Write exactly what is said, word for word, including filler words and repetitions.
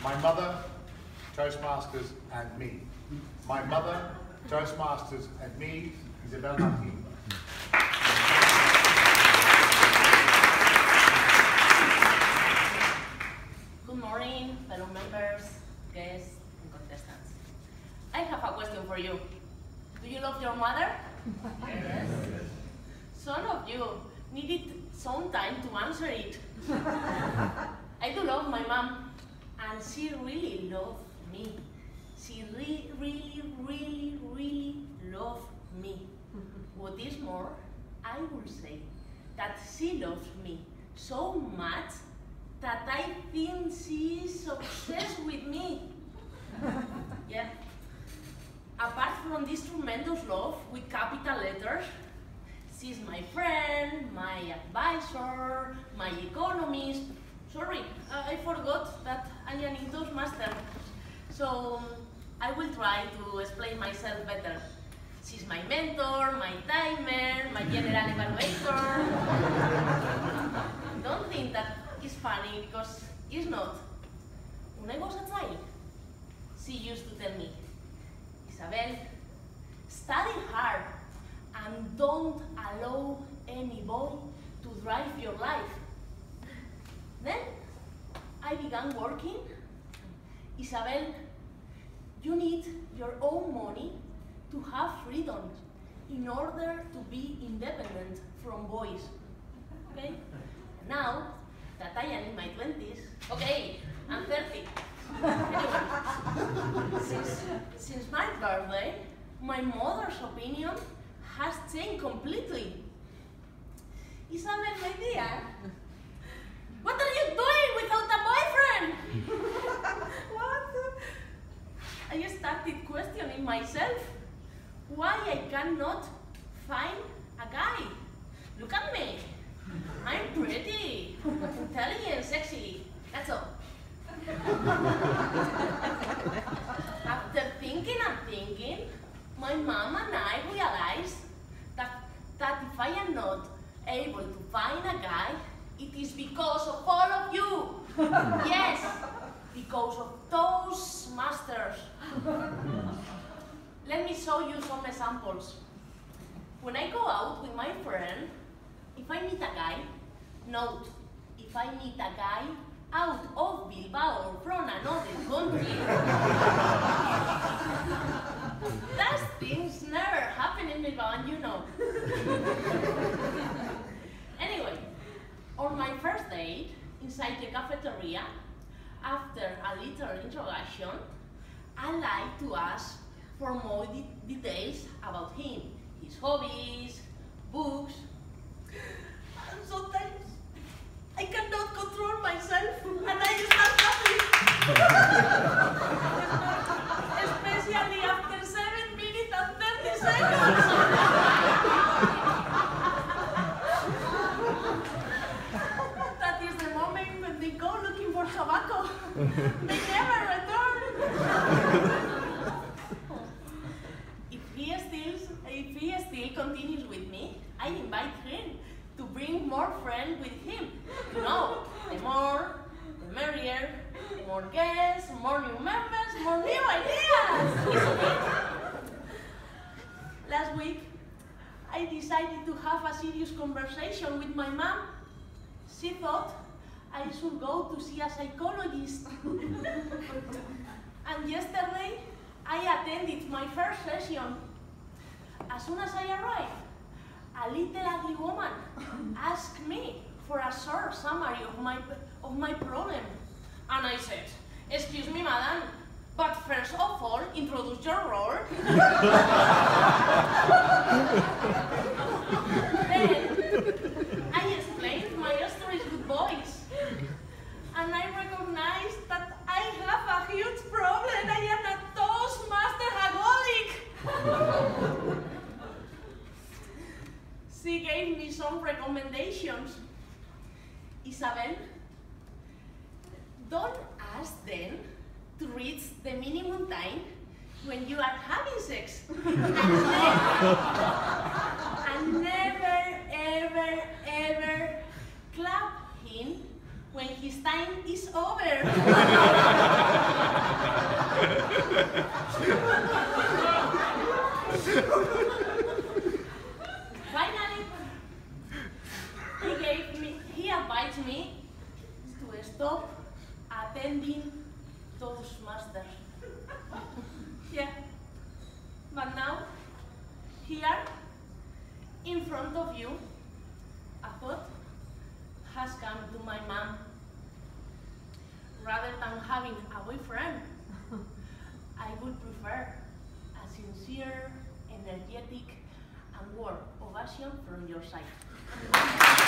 My mother, Toastmasters, and me. My mother, Toastmasters, and me, Isabel Martin. Good morning, fellow members, guests, and contestants. I have a question for you. Do you love your mother? Yes. Some of you needed some time to answer it. I do love my mom, and she really loved me. She really, really, really, really loved me. What is more, I will say that she loves me so much that I think she is obsessed with me. Yeah. Apart from this tremendous love with capital letters, she's my friend, my advisor, my economist. Sorry, uh, I forgot that I am in Toastmaster. So um, I will try to explain myself better. She's my mentor, my timer, my general evaluator. Don't think that it's funny, because it's not. When I was a child, she used to tell me, Isabel, study hard and don't allow any boy to drive your life. Then I began working. Isabel, you need your own money to have freedom in order to be independent from boys. Okay? Now that I am in my twenties, okay, I'm thirty. Anyway, since, since my birthday, my mother's opinion has changed completely. Isabel, my dear, what are you doing without a boyfriend? What? I started questioning myself why I cannot find a guy. Look at me. I'm pretty, intelligent, sexy. That's all. After thinking and thinking, my mom and I realized that, that if I am not able to find a guy, it is because of all of you. Yes, because of those masters. Let me show you some examples. When I go out with my friend, if I meet a guy, note, if I meet a guy out of Bilbao or from another country, those things never happen in Bilbao, and you know. Anyway, on my first date, inside the cafeteria, after a little introduction, I like to ask for more de details about him, his hobbies, books. And sometimes I cannot control myself and I start laughing. Especially after seven minutes and thirty seconds. That is the moment when they go looking for tobacco. They never return. If he still, if he still continues with me, I invite him to bring more friends with him. You know, the more, the merrier, more guests, more new members, more new ideas, isn't it? Last week, I decided to have a serious conversation with my mom. She thought I should go to see a psychologist. And yesterday, I attended my first session. As soon as I arrived, a little ugly woman asked me for a short summary of my, of my problem. And I said, excuse me, madam, but first of all, introduce your role. Then, I explained my stories with boys. And I recognized that I have a huge problem. I am a Toastmaster-hagolic. She gave me some recommendations. Isabel, don't ask them to reach the minimum time when you are having sex. And never, and never, ever, ever clap him when his time is over. stop attending Toastmasters. Yeah. But now, here, in front of you, a thought has come to my mom. Rather than having a boyfriend, I would prefer a sincere, energetic, and warm ovation from your side.